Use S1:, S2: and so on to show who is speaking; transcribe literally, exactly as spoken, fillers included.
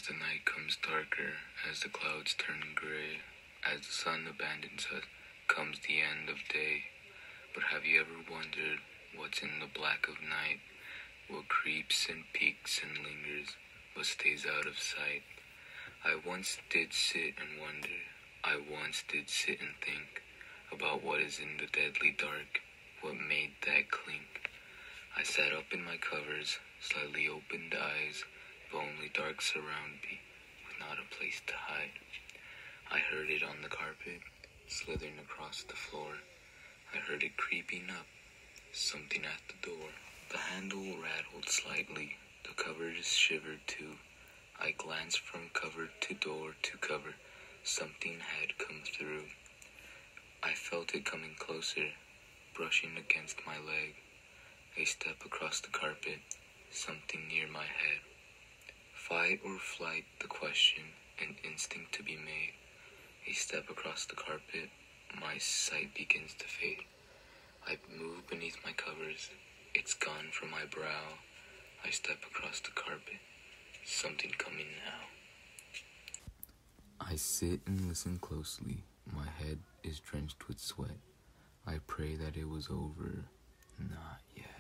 S1: the night comes darker, as the clouds turn gray, as the sun abandons us, comes the end of day. But have you ever wondered what's in the black of night? What creeps and peeks and lingers, but stays out of sight? I once did sit and wonder, I once did sit and think about what is in the deadly dark, what made that clink. I sat up in my covers, slightly opened eyes, but only dark surround me, with not a place to hide. I heard it on the carpet, slithering across the floor. I heard it creeping up, something at the door. The handle rattled slightly, the covers shivered too. I glanced from cover to door to cover, something had come through. I felt it coming closer, brushing against my leg. A step across the carpet, something near my head. Fight or flight, the question, an instinct to be made. A step across the carpet, my sight begins to fade. I move beneath my covers, it's gone from my brow. I step across the carpet, something coming now. I sit and listen closely, my head is drenched with sweat. I pray that it was over, not yet.